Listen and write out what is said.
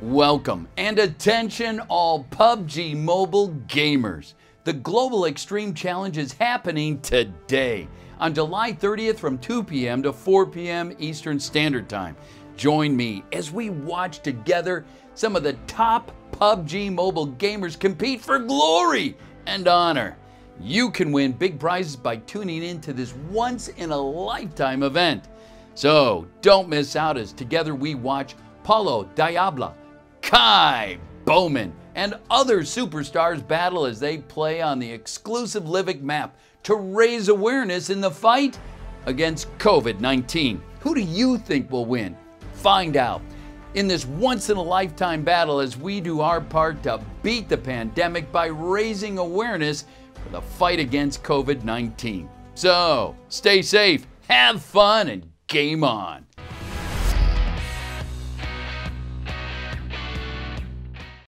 Welcome and attention all PUBG Mobile gamers. The Global Extreme Challenge is happening today on July 30th from 2 p.m. to 4 p.m. Eastern Standard Time. Join me as we watch together some of the top PUBG Mobile gamers compete for glory and honor. You can win big prizes by tuning in to this once-in-a-lifetime event. So don't miss out as together we watch Paulo Diablo, Kai, Bowman, and other superstars battle as they play on the exclusive Livic map to raise awareness in the fight against COVID-19. Who do you think will win? Find out in this once-in-a-lifetime battle as we do our part to beat the pandemic by raising awareness for the fight against COVID-19. So stay safe, have fun, and game on.